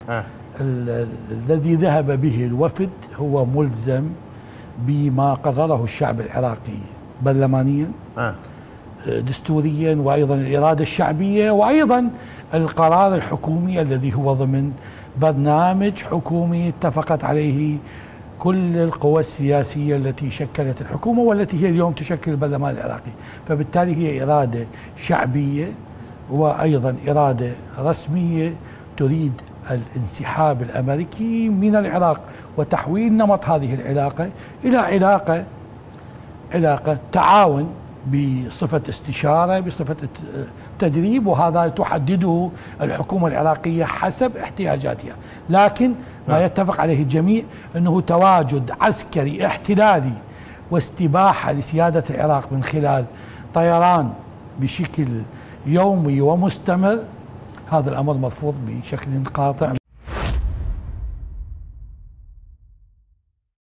الذي ذهب به الوفد هو ملزم بما قرره الشعب العراقي برلمانيا دستوريا، وأيضا الإرادة الشعبية، وأيضا القرار الحكومي الذي هو ضمن برنامج حكومي اتفقت عليه كل القوى السياسية التي شكلت الحكومة والتي هي اليوم تشكل البرلمان العراقي. فبالتالي هي إرادة شعبية وأيضا إرادة رسمية تريد الانسحاب الأمريكي من العراق وتحويل نمط هذه العلاقة إلى علاقة تعاون بصفة استشارة، بصفة تدريب، وهذا تحدده الحكومة العراقية حسب احتياجاتها. لكن ما يتفق عليه الجميع أنه تواجد عسكري احتلالي واستباحة لسيادة العراق من خلال طيران بشكل يومي ومستمر، هذا الأمر مرفوض بشكل قاطع.